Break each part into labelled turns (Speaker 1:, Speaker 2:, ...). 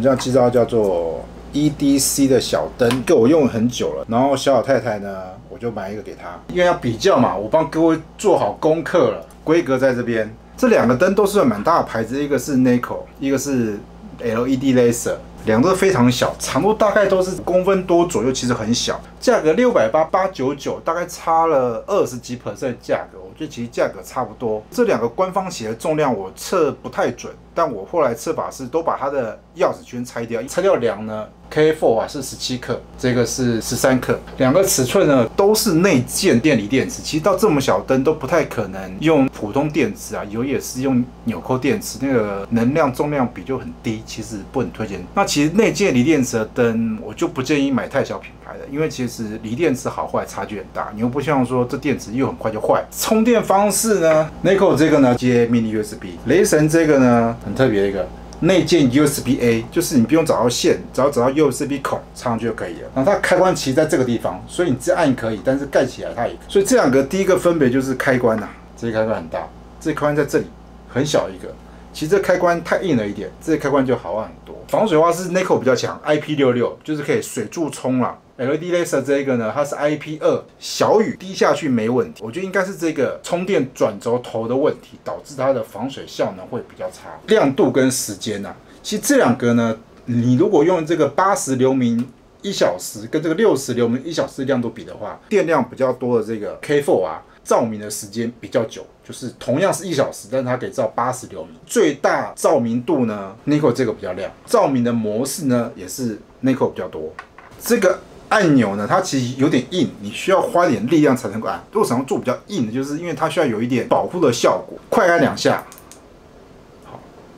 Speaker 1: 们这机罩叫做 EDC 的小灯，给我用了很久了。然后小太太呢，我就买一个给她，因为要比较嘛，我帮各位做好功课了。规格在这边，这两个灯都是蛮大的牌子，一个是 Nikon， 一个是 LED Laser。 两个都非常小，长度大概都是公分多左右，其实很小。价格680，899，大概差了20几%的价格，我觉得其实价格差不多。这两个官方写的重量我测不太准，但我后来测法是都把它的钥匙圈拆掉，拆掉量呢 ，K4 啊是17克，这个是13克，两个尺寸呢都是内建电离电池。其实到这么小灯都不太可能用普通电池啊，有也是用纽扣电池，那个能量重量比就很低，其实不很推荐。那其实内建锂电池的灯，我就不建议买太小品牌的，因为其实锂电池好坏差距很大，你又不像说这电池又很快就坏。充电方式呢 ，Nikon 这个呢接 mini USB， 雷神这个呢很特别的一个内建 USB-A， 就是你不用找到线，只要找到 USB 孔插上去就可以了。然后它开关其实在这个地方，所以你自按可以，但是盖起来它也可以。所以这两个第一个分别就是开关呐、这个开关很大，这个开关在这里很小一个。 其实这开关太硬了一点，这个开关就好玩很多。防水的话是 Nikon 比较强 ，IP66 就是可以水柱冲啦。LED Laser 这个呢，它是 IP2，小雨滴下去没问题。我觉得应该是这个充电转轴头的问题，导致它的防水效能会比较差。亮度跟时间啊，其实这两个呢，你如果用这个80流明1小时跟这个60流明1小时亮度比的话，电量比较多的这个 K4 啊。 照明的时间比较久，就是同样是1小时，但是它可以照80流明。最大照明度呢 ，Nikon 这个比较亮。照明的模式呢，也是 Nikon 比较多。这个按钮呢，它其实有点硬，你需要花一点力量才能够按。为什么做比较硬的，就是因为它需要有一点保护的效果。快按2下，好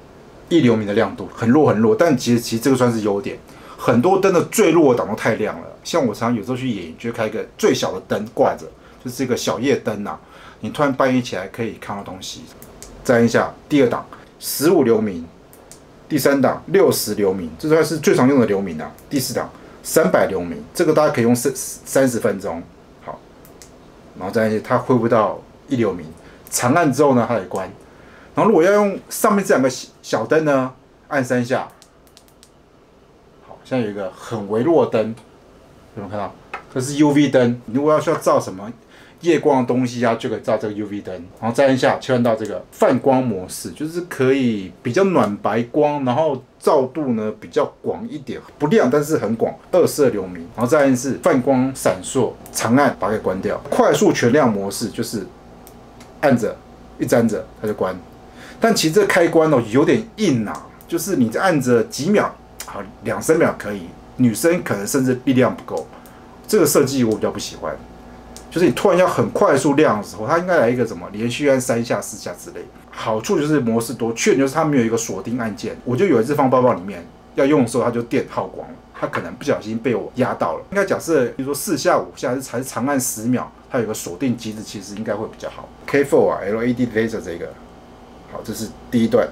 Speaker 1: ，1流明的亮度，很弱很弱，但其实这个算是优点。很多灯的最弱的档都太亮了，像我常常有时候去野营，就开一个最小的灯挂着。 就是这个小夜灯呐、你突然半夜起来可以看到东西。再按一下第二档15流明，第三档60流明，这算是最常用的流明啊。第四档300流明，这个大家可以用30分钟。好，然后再按一下，它恢复到1流明，长按之后呢，它得关。然后如果要用上面这两个小灯呢，按3下。好，现在有一个很微弱的灯，有没有看到？这是 UV 灯，你如果需要照什么？ 夜光的东西啊，就可以照这个 UV 灯，然后再按下切换到这个泛光模式，就是可以比较暖白光，然后照度呢比较广一点，不亮但是很广，22流明，然后再按是泛光闪烁，长按把它给关掉。快速全亮模式就是按着一直按着它就关，但其实这开关哦有点硬啊，就是你按着几秒，好2-3秒可以，女生可能甚至力量不够，这个设计我比较不喜欢。 就是你突然要很快速亮的时候，它应该来一个什么连续按3下、4下之类。好处就是模式多，缺点就是它没有一个锁定按键。我就有一次放包包里面，要用的时候它就电耗光了，它可能不小心被我压到了。应该假设，比如说4下、5下还是长按10秒，它有个锁定机制，其实应该会比较好。K4 啊 ，LED Laser 这个，好，这是第一段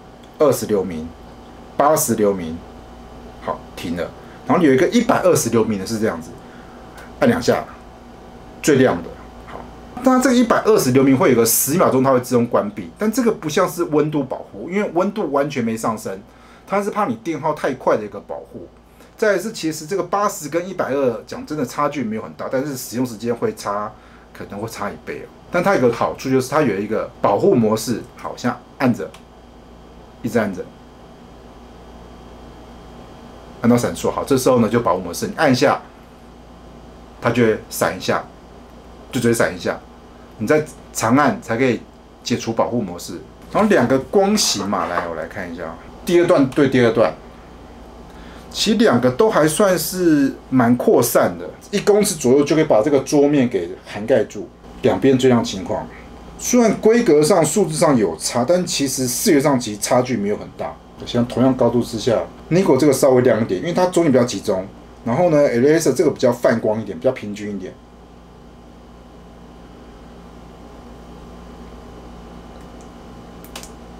Speaker 1: ，20流明、80流明，好停了。然后有一个120流明的是这样子，按2下。 最亮的，好，当然这个120流明会有个10秒钟，它会自动关闭，但这个不像是温度保护，因为温度完全没上升，它是怕你电耗太快的一个保护。再来是，其实这个80跟120讲真的差距没有很大，但是使用时间会差，可能会差1倍哦。但它有个好处就是它有一个保护模式，好像按着，一直按着，按到闪烁，好，这时候呢就保护模式，你按一下，它就会闪一下。 就直接闪一下，你再长按才可以解除保护模式。然后两个光型嘛，来，我来看一下，第二段对第二段，其实两个都还算是蛮扩散的，1公尺左右就可以把这个桌面给涵盖住。两边最亮情况，虽然规格上、数字上有差，但其实视觉上其实差距没有很大。像同样高度之下 ，Nikon 这个稍微亮一点，因为它中点比较集中。然后呢 ，Laser 这个比较泛光一点，比较平均一点。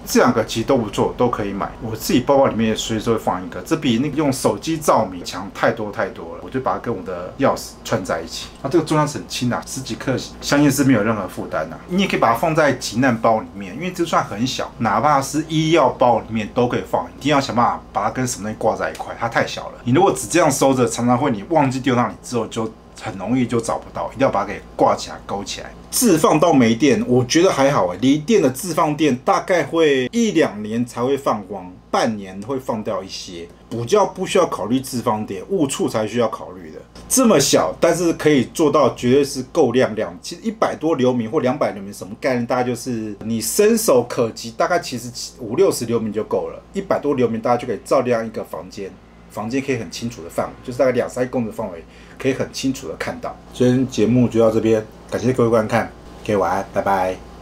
Speaker 1: 这两个其实都不错，都可以买。我自己包包里面也随时会放一个，这比那个用手机照明强太多了。我就把它跟我的钥匙串在一起。这个重量是很轻啊，10几克，相信是没有任何负担的。你也可以把它放在急难包里面，因为这算很小，哪怕是医药包里面都可以放。一定要想办法把它跟什么东西挂在一块，它太小了。你如果只这样收着，常常会你忘记丢那里之后就很容易就找不到，一定要把它给挂起来、勾起来。置放到没电，我觉得还好离电的置放电大概会1、2年才会放光，半年会放掉一些。补教不需要考虑置放电，误触才需要考虑的。这么小，但是可以做到绝对是够亮。其实100多流明或200流明什么概念？大概就是你伸手可及，大概其实50、60流明就够了。100多流明大家就可以照亮一个房间。房间可以很清楚的范围，就是大概2、3公尺的范围，可以很清楚的看到。今天节目就到这边，感谢各位观看，各位晚安，拜拜。